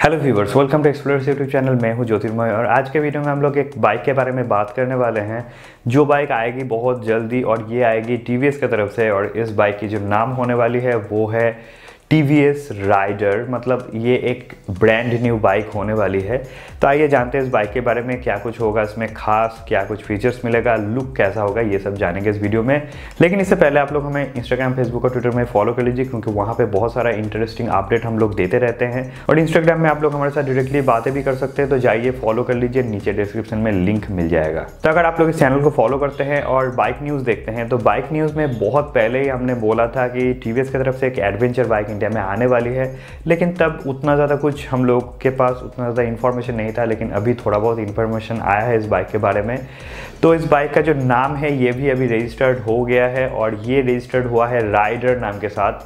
Hello viewers, welcome to explorers YouTube channel. मैं हूं ज्योतिर्मय और आज के वीडियो में हम लोग एक बाइक के बारे में बात करने वाले हैं। जो बाइक आएगी बहुत जल्दी और ये आएगी टीवीएस की तरफ से। और इस बाइक की जो नाम होने वाली है वो है टीवीएस राइडर। मतलब ये एक ब्रांड न्यू बाइक होने वाली है। तो आइए जानते हैं इस बाइक के बारे में, क्या कुछ होगा इसमें खास, क्या कुछ फीचर्स मिलेगा, लुक कैसा होगा, ये सब जानेंगे इस वीडियो में। लेकिन इससे पहले आप लोग हमें इंस्टाग्राम, फेसबुक और ट्विटर में फॉलो कर लीजिए, क्योंकि वहाँ पे बहुत सारा इंटरेस्टिंग अपडेट हम लोग देते रहते हैं। और इंस्टाग्राम में आप लोग हमारे साथ डायरेक्टली बातें भी कर सकते हैं, तो जाइए फॉलो कर लीजिए, नीचे डिस्क्रिप्शन में लिंक मिल जाएगा। तो अगर आप लोग इस चैनल को फॉलो करते हैं और बाइक न्यूज़ देखते हैं, तो बाइक न्यूज़ में बहुत पहले ही हमने बोला था कि टीवीएस की तरफ से एक एडवेंचर बाइक इंडिया में आने वाली है। लेकिन तब उतना ज़्यादा कुछ हम लोग के पास उतना ज़्यादा इन्फॉर्मेशन नहीं था, लेकिन अभी थोड़ा बहुत इन्फॉर्मेशन आया है इस बाइक के बारे में। तो इस बाइक का जो नाम है ये भी अभी रजिस्टर्ड हो गया है, और ये रजिस्टर्ड हुआ है राइडर नाम के साथ,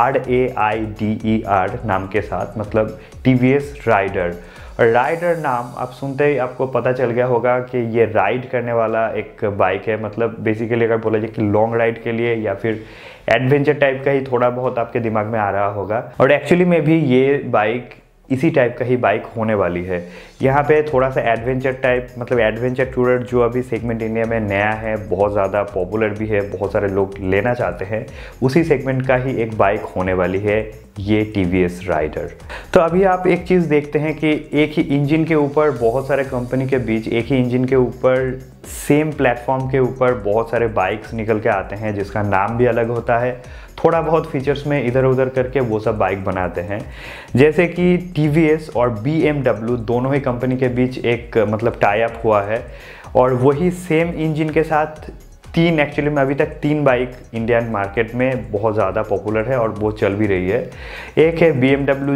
RAIDER नाम के साथ, मतलब टीवीएस राइडर। और राइडर नाम आप सुनते ही आपको पता चल गया होगा कि ये राइड करने वाला एक बाइक है। मतलब बेसिकली अगर बोला जाए कि लॉन्ग राइड के लिए या फिर एडवेंचर टाइप का ही थोड़ा बहुत आपके दिमाग में आ रहा होगा। और एक्चुअली में भी ये बाइक इसी टाइप का ही बाइक होने वाली है। यहाँ पे थोड़ा सा एडवेंचर टाइप, मतलब एडवेंचर टूरर जो अभी सेगमेंट इंडिया में नया है, बहुत ज़्यादा पॉपुलर भी है, बहुत सारे लोग लेना चाहते हैं, उसी सेगमेंट का ही एक बाइक होने वाली है ये टीवीएस राइडर। तो अभी आप एक चीज़ देखते हैं कि एक ही इंजन के ऊपर बहुत सारे कंपनी के बीच, एक ही इंजन के ऊपर सेम प्लेटफॉर्म के ऊपर बहुत सारे बाइक्स निकल के आते हैं, जिसका नाम भी अलग होता है। थोड़ा बहुत फीचर्स में इधर उधर करके वो सब बाइक बनाते हैं। जैसे कि टीवीएस और BMW दोनों ही कंपनी के बीच एक मतलब टाई अप हुआ है, और वही सेम इंजन के साथ एक्चुअली में अभी तक तीन बाइक इंडियन मार्केट में बहुत ज़्यादा पॉपुलर है और वो चल भी रही है। एक है BMW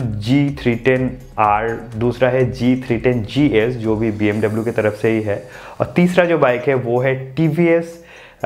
G310R, दूसरा है G310GS जो भी BMW की तरफ से ही है, और तीसरा जो बाइक है वो है TVS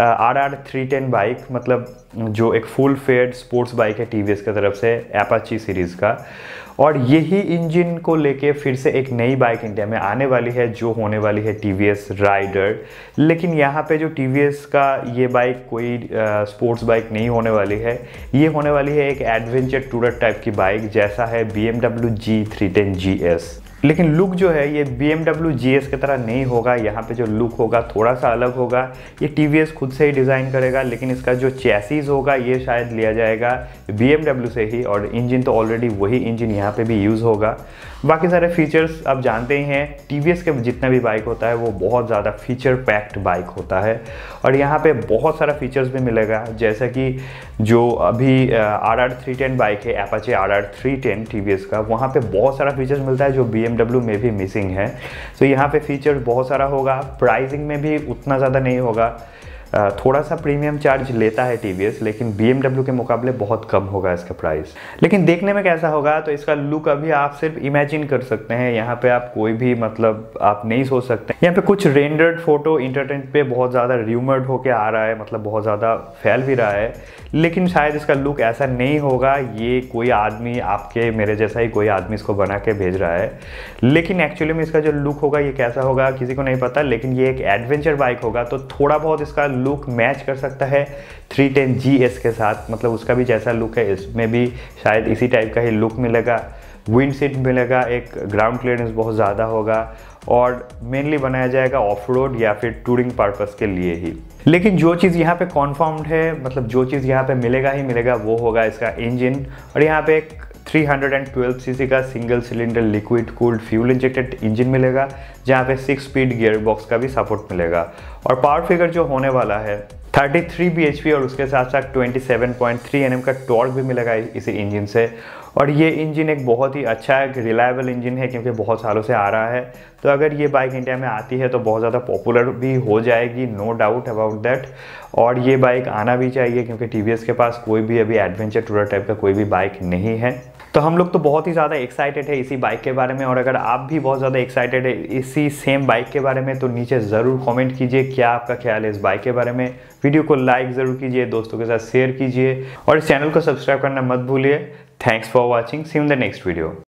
RR310 बाइक, मतलब जो एक फुल फेयर्ड स्पोर्ट्स बाइक है टीवीएस की तरफ से, अपाची सीरीज़ का। और यही इंजन को लेके फिर से एक नई बाइक इंडिया में आने वाली है, जो होने वाली है टीवीएस राइडर। लेकिन यहाँ पे जो टीवीएस का ये बाइक कोई स्पोर्ट्स बाइक नहीं होने वाली है, ये होने वाली है एक एडवेंचर टूरर टाइप की बाइक, जैसा है BMW G310GS। लेकिन लुक जो है ये BMW GS की तरह नहीं होगा। यहाँ पे जो लुक होगा थोड़ा सा अलग होगा। ये टीवीएस खुद से ही डिज़ाइन करेगा, लेकिन इसका जो चैसिस होगा ये शायद लिया जाएगा BMW से ही, और इंजन तो ऑलरेडी वही इंजन यहाँ पे भी यूज़ होगा। बाकी सारे फीचर्स आप जानते ही हैं, टीवीएस के जितना भी बाइक होता है वो बहुत ज़्यादा फीचर पैक्ड बाइक होता है, और यहाँ पे बहुत सारा फीचर्स भी मिलेगा। जैसा कि जो अभी RR310 बाइक है, अपाचे RR310 टीवीएस का, वहाँ पे बहुत सारा फीचर्स मिलता है जो BMW में भी मिसिंग है। तो यहाँ पे फीचर्स बहुत सारा होगा। प्राइसिंग में भी उतना ज़्यादा नहीं होगा, थोड़ा सा प्रीमियम चार्ज लेता है टीवीएस, लेकिन BMW के मुकाबले बहुत कम होगा इसका प्राइस। लेकिन देखने में कैसा होगा, तो इसका लुक अभी आप सिर्फ इमेजिन कर सकते हैं। यहाँ पे आप कोई भी मतलब आप नहीं सोच सकते। यहाँ पे कुछ रेंडर्ड फोटो इंटरनेट पे बहुत ज़्यादा र्यूमर्ड होके आ रहा है, मतलब बहुत ज़्यादा फैल भी रहा है, लेकिन शायद इसका लुक ऐसा नहीं होगा। ये कोई आदमी, आपके मेरे जैसा ही कोई आदमी इसको बना के भेज रहा है। लेकिन एक्चुअली में इसका जो लुक होगा ये कैसा होगा किसी को नहीं पता, लेकिन ये एक एडवेंचर बाइक होगा, तो थोड़ा बहुत इसका लुक मैच कर सकता है 310GS के साथ। मतलब उसका भी जैसा लुक है इसमें भी शायद इसी टाइप का ही लुक मिलेगा। विंड सीट मिलेगा, एक ग्राउंड क्लियरेंस बहुत ज़्यादा होगा, और मेनली बनाया जाएगा ऑफ रोड या फिर टूरिंग पर्पस के लिए ही। लेकिन जो चीज़ यहाँ पे कॉन्फर्म्ड है, मतलब जो चीज़ यहाँ पे मिलेगा ही मिलेगा, वो होगा इसका इंजन। और यहाँ पे एक 312cc का single cylinder liquid cooled fuel injected engine मिलेगा, जहाँ पे 6 स्पीड गियर बॉक्स का भी सपोर्ट मिलेगा। और पावर फिगर जो होने वाला है 33 bhp, और उसके साथ साथ 27.3 Nm का टॉर्क भी मिलेगा इसी इंजन से। और ये इंजन एक बहुत ही अच्छा एक रिलायबल इंजन है, क्योंकि बहुत सालों से आ रहा है। तो अगर ये बाइक इंडिया में आती है तो बहुत ज़्यादा पॉपुलर भी हो जाएगी, नो डाउट अबाउट दैट। और ये बाइक आना भी चाहिए, क्योंकि टीवीएस के पास कोई भी अभी एडवेंचर टूरर टाइप का कोई भी बाइक नहीं है। तो हम लोग तो बहुत ही ज़्यादा एक्साइटेड है इसी बाइक के बारे में, और अगर आप भी बहुत ज़्यादा एक्साइटेड है इसी सेम बाइक के बारे में, तो नीचे ज़रूर कमेंट कीजिए क्या आपका ख्याल है इस बाइक के बारे में। वीडियो को लाइक ज़रूर कीजिए, दोस्तों के साथ शेयर कीजिए, और इस चैनल को सब्सक्राइब करना मत भूलिए। Thanks for watching, see you in the next video.